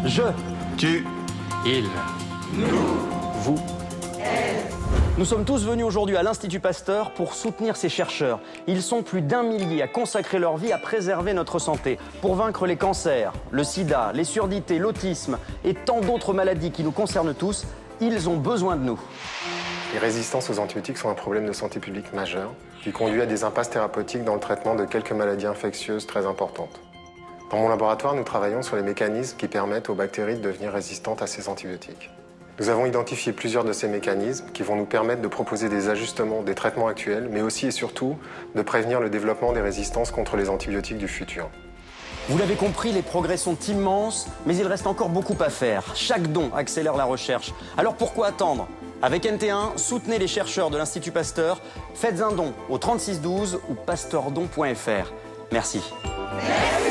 Je. Tu. Il. Vous. Nous sommes tous venus aujourd'hui à l'Institut Pasteur pour soutenir ces chercheurs. Ils sont plus d'1 millier à consacrer leur vie à préserver notre santé, pour vaincre les cancers, le sida, les surdités, l'autisme et tant d'autres maladies qui nous concernent tous. Ils ont besoin de nous. Les résistances aux antibiotiques sont un problème de santé publique majeur qui conduit à des impasses thérapeutiques dans le traitement de quelques maladies infectieuses très importantes. Dans mon laboratoire, nous travaillons sur les mécanismes qui permettent aux bactéries de devenir résistantes à ces antibiotiques. Nous avons identifié plusieurs de ces mécanismes qui vont nous permettre de proposer des ajustements des traitements actuels, mais aussi et surtout de prévenir le développement des résistances contre les antibiotiques du futur. Vous l'avez compris, les progrès sont immenses, mais il reste encore beaucoup à faire. Chaque don accélère la recherche. Alors pourquoi attendre? Avec NT1, soutenez les chercheurs de l'Institut Pasteur. Faites un don au 3612 ou pasteurdon.fr. Merci.